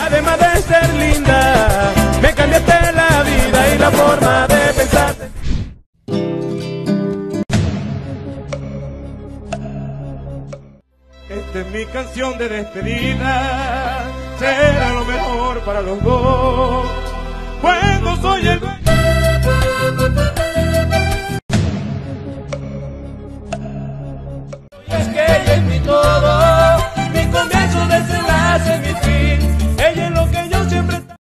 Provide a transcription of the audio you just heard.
Además de ser linda, me cambiaste la vida y la forma de pensar. Esta es mi canción de despedida, será lo mejor para los dos. Cuando soy el dueño.